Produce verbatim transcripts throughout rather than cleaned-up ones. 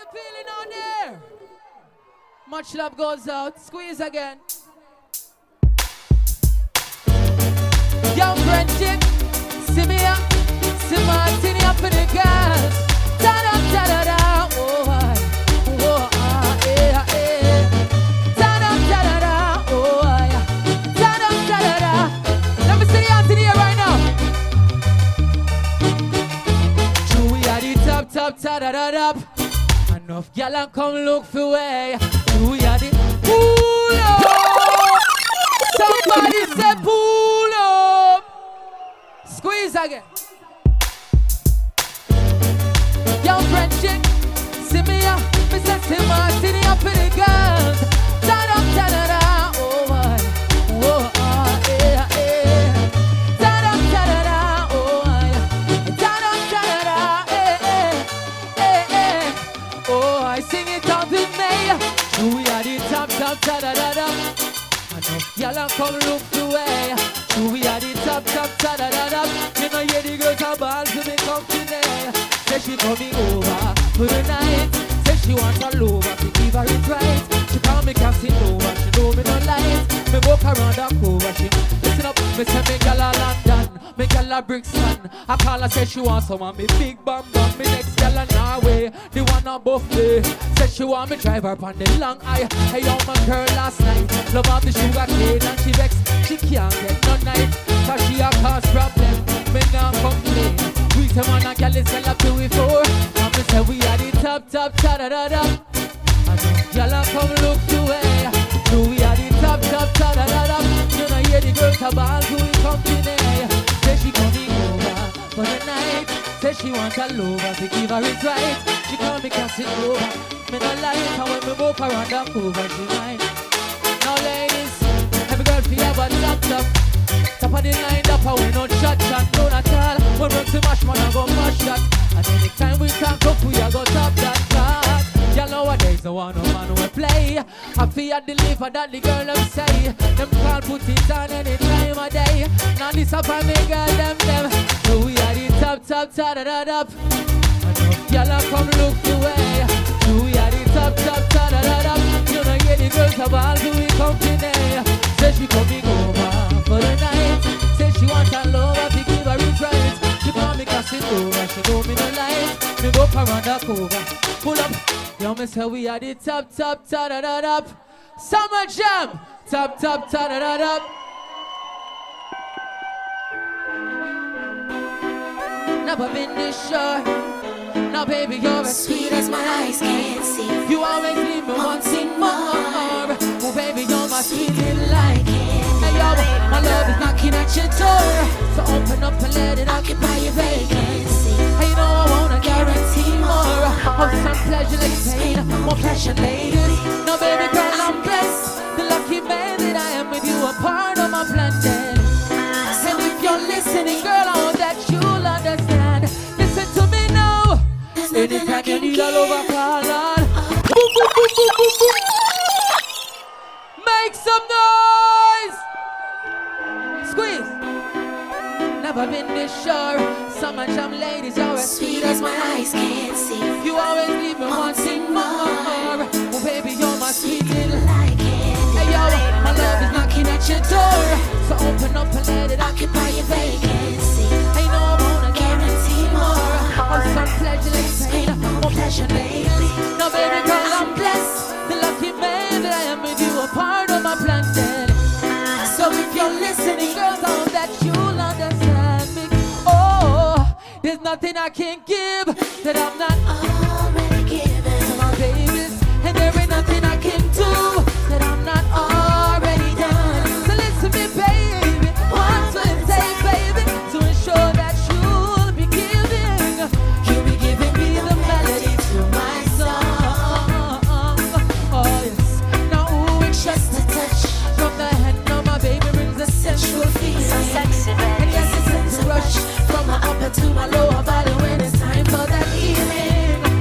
feeling out there? Much love goes out. Squeeze again. Young friendship. See me up. See Martin up in the girls. Ta-da, ta-da-da. Oh, I. Oh, ah, eh, eh. Ta-da, ta-da-da. Oh, I. Ta-da, ta-da-da. Let me see the hands in here right now. True, we are the top, top, ta-da-da-da. Enough gyal and come look for way. We are the pull up. Somebody say pull up. Squeeze again. Young friendship, see me up. Me say see Martin up in the girls. Ta da ta da da. Oh I, oh ah eh eh. Ta da ta da da. Oh I, ta da ta da da. Eh eh eh eh. Oh I sing it out with me. We are the top top ta da da da. Enough y'all and come look the way. We are the top top ta da da da. You know hear the girls are ball to me company. Say she coming over for the night. Say she want a lover to give her it right. She call me Casanova, she know me no light. Me walk around her cover, she listen up. Me say me gal a London, me gal a Brixton. I call her say she want someone me big bam bam. Me next gal a Norway, the one on buffet. Say she want me drive her on the long eye. Hey on my girl last night, love off the sugar cane and she vex. She can't get no night, cause she a cause problem. Me not complain. We say man a gal is sell up to we four. And me say we are the top top ta da da da. And gal a come look to way. Do we are the top top ta da da da. You know hear the girls a ball to we company. Say she coming over for the night. Say she want a lover to give her it right. She call me Casanova. Me no like how when me walk around her cover she mine. Now ladies, every girl feel about top top. Top of the line up, we no chat chat, no at all. When we to mash man, I go mash that. And anytime we talk up, we a go top that chat. Y'all nowadays, no one no man will play. I feel deliver that the girl them say. Them can't put it on any time of day. Now this up and me girl them them. So we are the top top ta da da da. Y'all come look the way. So we are the top top ta da da da. You know get the girls of all who we company. Say she coming over for the night. Say she want a lover to give her it right. She call me Casanova, she know me no light. Me go around her cover. Pull up, yo me say we are the top top ta da da da. Summer jam, top top ta da da da. Never been this sure. Now baby you're as sweet as my eyes can see. You always leave me wanting more. Oh baby you're my sweet little like it. Hey yo, my love is knocking at your door. So open up and let it occupy your vacancy. Hey you know I wanna guarantee more. Of some pleasure like pain, more pressure ladies. Now baby girl I'm blessed. The lucky man that I am with you, a part of my plan then. And if you're listening girl, I hope that you'll understand. Listen to me now. Anytime you need a lover, call on. Boom, boom, boom, boom, boom, boom. Make some noise. Squeeze. Never been this sure. Summer jam ladies, you're as sweet as my eyes can see. You always leave me wanting more. Oh baby, you're my sweet little like it. Hey yo, my love is knocking at your door. So open up and let it occupy your vacancy. Hey no, I wanna guarantee more. Of some pleasure like pain, more pleasure lately. Now baby girl, I'm blessed. The lucky man that I am with you, a part of my plan then. So if you're listening, girls, I hope that you'll understand me. Oh, there's nothing I can give that I'm not already given to my babies. And there ain't nothing I can do that I'm not already done. So listen to me, baby. What's what it take, baby, to ensure that you'll be giving. You'll be giving me the melody to my song. Oh yes. Now ooh, it's just a touch from the hand of my baby brings a sensual feeling. So sexy, baby. And yes, it's a rush from my upper to my lower body when it's time for that healing.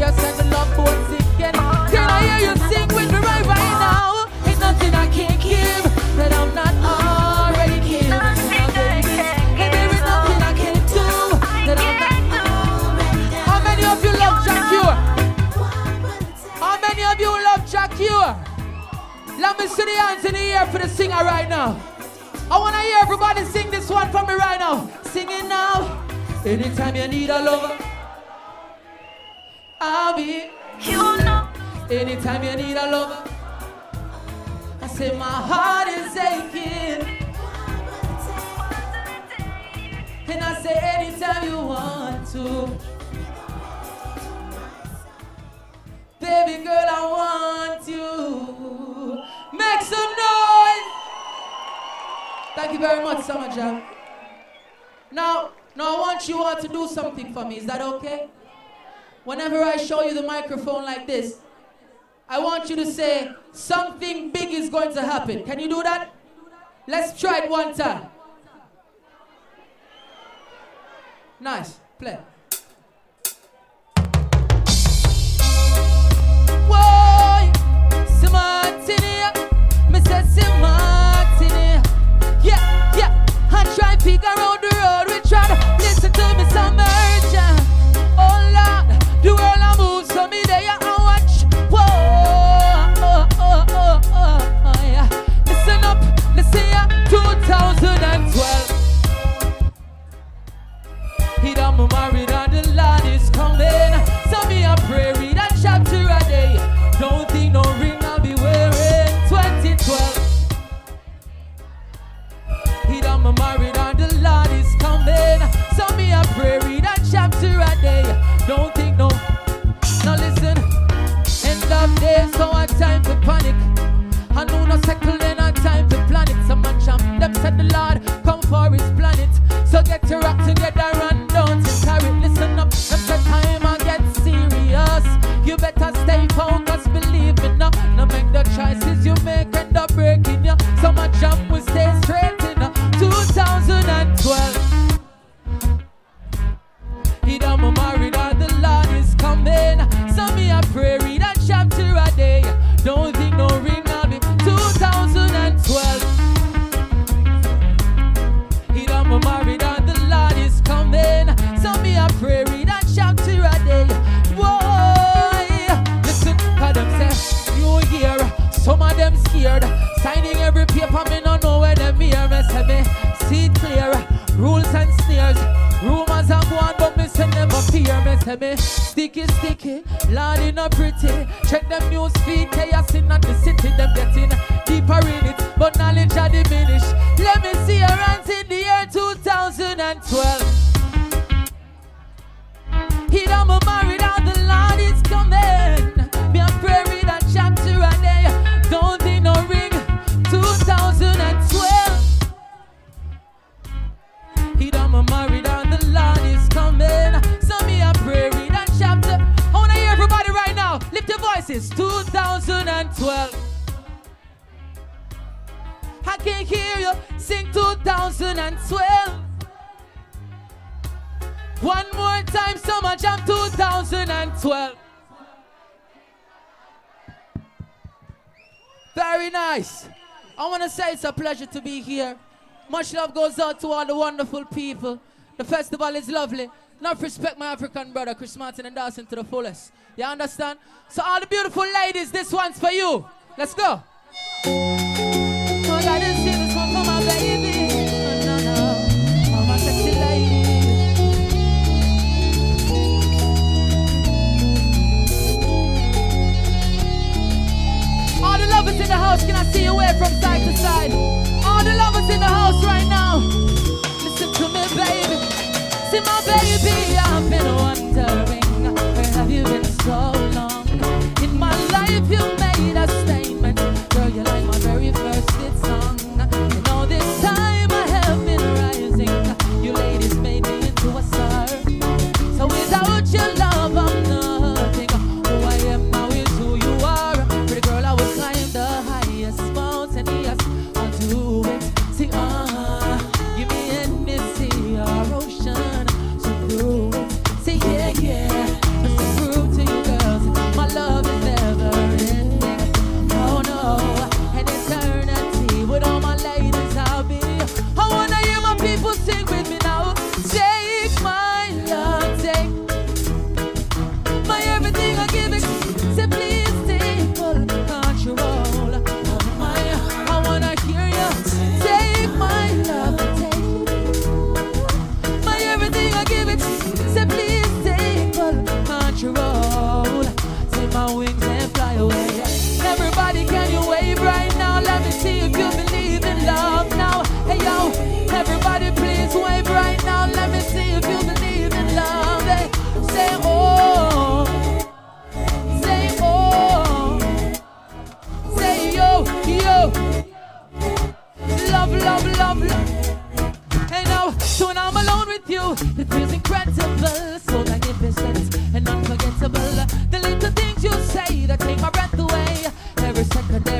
serious and the love boat sinking. Can I hear you sing with me right, right now? Ain't nothing I can't give that I'm not already give. Hey, there is nothing I can't do that I'm not. How many of you love Jack Cure? How many of you love Jack Cure? Let me see the hands in the air for the singer right now. I want to hear everybody sing this one for me right now. Sing it now. Anytime you need a lover, I'll be. You know. Anytime you need a lover, I say my heart is aching. And I say anytime you want to. Baby girl, I want you. Make some noise. Thank you very much, Summer Jam. Now, now I want you all to do something for me. Is that okay? Whenever I show you the microphone like this, I want you to say, something big is going to happen. Can you do that? Let's try it one time. Nice. Play. Whoa, Simartinia, Mister Simartinia. Yeah, yeah. I try to figure out the road. We try to listen to me some urgent. Oh Lord, the world I move, so me there I watch. Whoa, oh, oh, oh, oh, oh, yeah. Listen up, listen ya. twenty twelve. He done me married and the Lord is coming. So me a pray, read a chapter a day. Don't think no ring I'll be wearing. twenty twelve. He done me married and the Lord is coming. So me a pray, read a chapter a day. Don't think no. Now listen. End of days, so I time to panic. I know no second and I time to plan it. Some man champ, them said the Lord come for his planet. So get your act together and don't carry it. Listen up, them said time I get serious. You better stay focused, believe me now. Now make the choices you make end up breaking you. So my jump will stay straight in uh, twenty twelve. He done me married and the Lord is coming. So me a pray, read a chapter a day. Don't think no ring I'll be twenty twelve. He done me married and the Lord is coming. So me a pray, read a chapter a day. Boy, listen, cause them say, new year, some of them scared. Signing every paper, me no know where them here. Me say me, see it clear, rules and snares. Rumors are going, but me say never fear. Me say me, sticky, sticky, Lord in a pretty. Check them news feed, chaos in the city. Them getting deeper in it, but knowledge are diminished. Let me see your hands in the year two thousand twelve. He done me married and the Lord is coming. Me a pray read a chapter a day. Don't think no ring, two thousand twelve. He done me married and the Lord is coming. So me a pray read a chapter. I wanna hear everybody right now. Lift your voices. two thousand twelve. I can hear you sing two thousand twelve. One more time, Summer Jam two thousand twelve. Very nice. I want to say it's a pleasure to be here. Much love goes out to all the wonderful people. The festival is lovely. Enough respect my African brother, Chris Martin and Dawson to the fullest. You understand? So all the beautiful ladies, this one's for you. Let's go. Oh, I gotta sing this one for my baby. Oh, no, no. For my sexy lady. All the lovers in the house, can I see you wave from side to side? All the lovers in the house right now. Listen to me, baby. See my baby, I've been wondering, where have you been so long? In my life you made a statement. Girl, you're like my very first hit song. And all this time I have been rising. You ladies made me into a star. So without your love I'm nothing. Who I am now is who you are. Pretty girl, I will climb the highest mountain. Yes, I'll do it. See, uh, give me any sea or ocean. So through it. Say yeah, yeah. Just to prove to you, girl.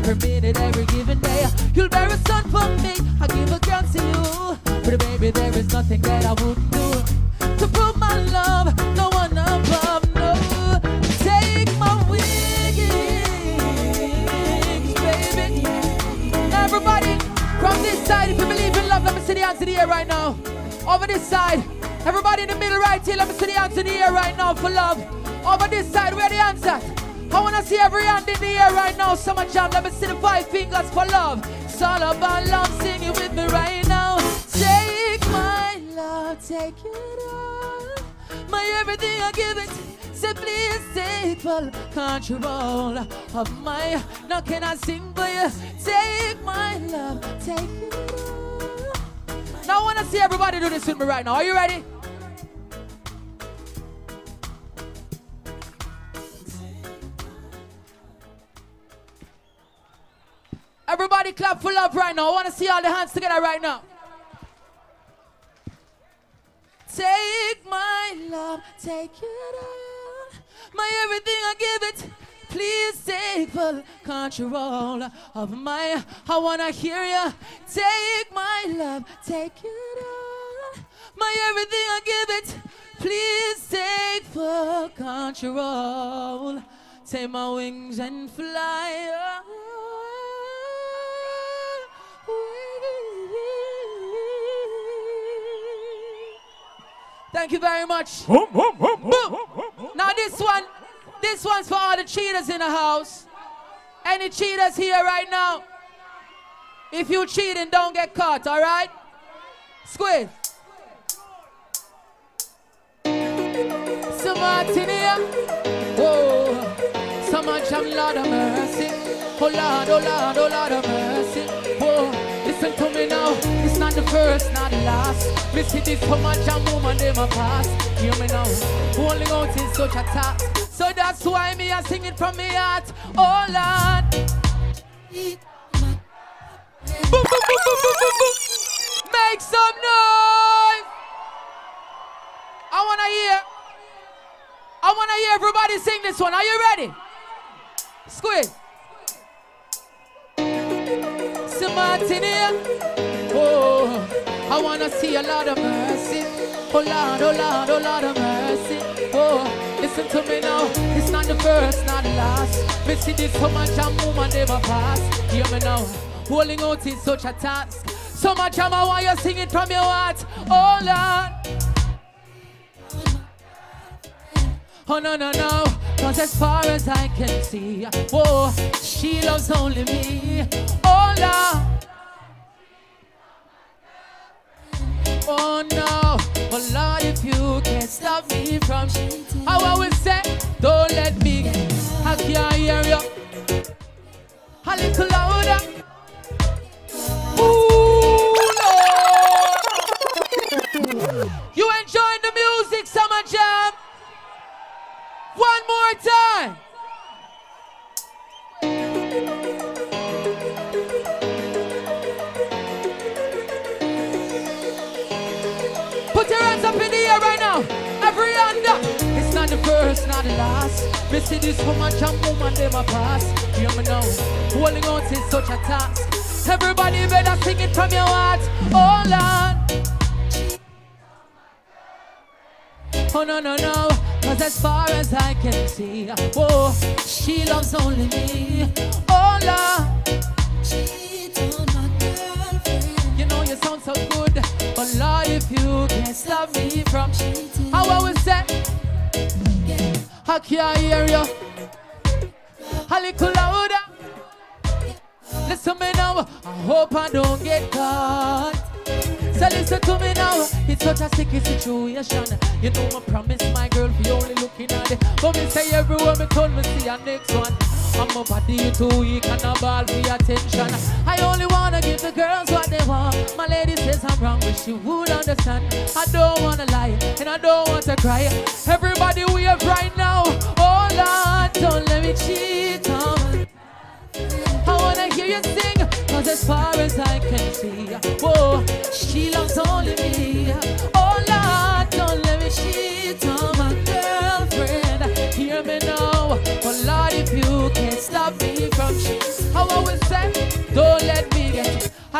every minute, every given day. You'll bear a son for me, I give a girl to you. But baby, there is nothing that I wouldn't do to prove my love, no one above, no. Take my wings, baby. Everybody, from this side, if you believe in love, let me see the hands in the air right now. Over this side, everybody in the middle right here, let me see the hands in the air right now for love. Over this side, where the hands at? I wanna see every hand in the air right now. Summer Jam, let me see the five fingers for love. It's all about love, sing it with me right now. Take my love, take it all. My everything, I give it. Say please take full control of my. Now can I sing for you? Take my love, take it all. Now I wanna see everybody do this with me right now. Are you ready? Everybody clap for love right now. I want to see all the hands together right now. Take my love, take it all. My everything, I give it. Please take full control of my. I want to hear you. Take my love, take it all. My everything, I give it. Please take full control. Take my wings and fly. Thank you very much. Boom. Now this one, this one's for all the cheaters in the house. Any cheaters here right now? If you cheating, don't get caught, all right? Squid. Some Martin here. Whoa. Some much I'm Lord of mercy. Oh Lord, oh Lord, oh Lord of mercy. Whoa. Listen to me now, it's not the first, not the last. Me see this so much and woman they my past. Hear me now, holding out is such a task. So that's why me I sing it from me heart. Oh Lord. Boom, boom, boom, boom, boom, boom, boom. Make some noise. I wanna hear, I wanna hear everybody sing this one. Are you ready? Squid. Martin here. Oh, I wanna see a lot of mercy. Oh Lord, oh Lord, oh Lord of mercy. Oh, listen to me now. It's not the first, not the last. Me see this so much and woman never pass. Hear me now. Holding out is such a task. So much I want you sing it from your heart. Oh Lord. Oh no, no, no. Cause as far as I can see, oh, she loves only me. Oh Lord. Oh no, but Lord, if you can't stop me from cheating, I always say, don't let me get. I can't hear you. A little louder. Ooh, Lord. You enjoying the music, Summer Jam? One more time. Put your hands up in the air right now. Every hand up. It's not the first, not the last. Me see this woman and woman, they my past. Hear me now. Holding on is such a task. Everybody better sing it from your heart. Oh Lord. Oh no, no, no. Cause as far as I can see, oh, she loves only me. Oh Lord. You know you sound so good, but Lord, if you can't stop me from cheating, I always say, I can't hear you. A little louder. Listen to me now. I hope I don't get caught. So listen to me now. It's such a sticky situation. You know I promise my girl for you only looking at it. But me say everywhere me turn me see a next one. I'm a body too weak and a ball for your attention. I only wanna give the girls what they want. My lady says I'm wrong, but she would understand. I don't wanna lie and I don't want to cry. Everybody wave right now. Oh Lord, don't let me cheat on me. I wanna hear you sing, cause as far as I can see, whoa, she loves only me. Oh Lord, don't let me cheat on my girlfriend. Hear me now, but Lord, if you can't stop me from cheating, I always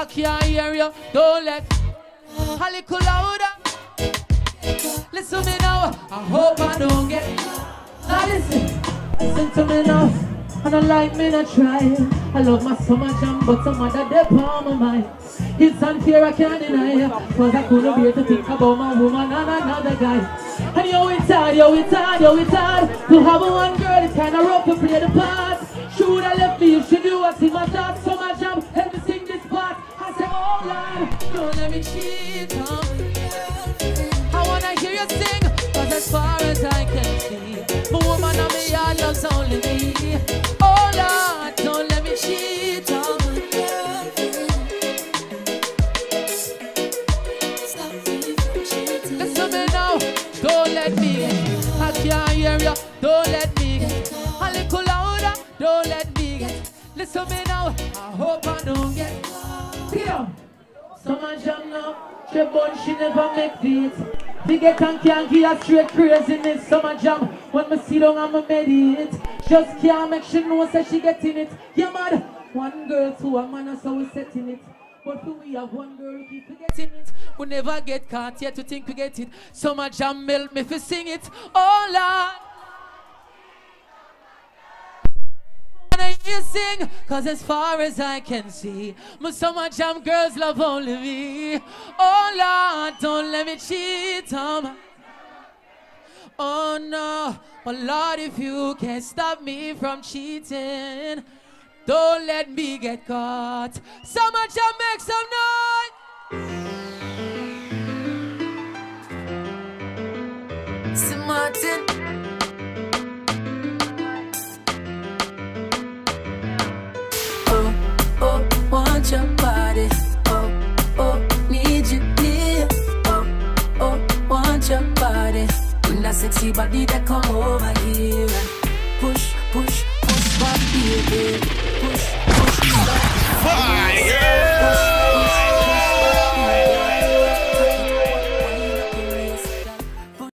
I can't hear you. Don't let a little louder. Listen to me now. I hope I don't get. Now listen, listen to me now. I don't like me not trying. I love my summer jam, but some other dip on my mind. It's unfair, I can't deny. Cause I couldn't bear to think about my woman and another guy. And yo, it's hard, yo, it's hard, yo, it's hard to have a one girl, it's kinda rough to play the part. Should I left me, you should do what's in my thoughts. Summer jam, help me sing this part. I say, oh Lord, don't let me cheat on you. I wanna hear you sing, cause as far as I can see, my woman and me, I loves only me. Oh Lord, don't let me cheat on you. Listen me now, don't let me get. I can't hear you, don't let me get. A little louder, don't let me get. Listen me now, I hope I don't get. Here, summer jam now, she born, she never make feet. Forget and can't give her straight craziness. Summer jam, when me sit down and me meditate, just can't make she know say she getting it. Yeah man, one girl to a man, so we setting it. But for we have one girl, we keep forgetting it. We never get caught yet to think we get it. Summer jam melt me for sing it. Oh Lord, wanna hear you sing, cause as far as I can see, my summer jam girls love only me. Oh Lord, don't let me cheat on my. Oh no, but Lord, if you can stop me from cheating, don't let me get caught. Summer jam, make some noise. See Martin. Oh, oh, want your body. Oh, oh, need you near. Oh, oh, want your body. When that sexy body that come over here and push, push, push back, baby.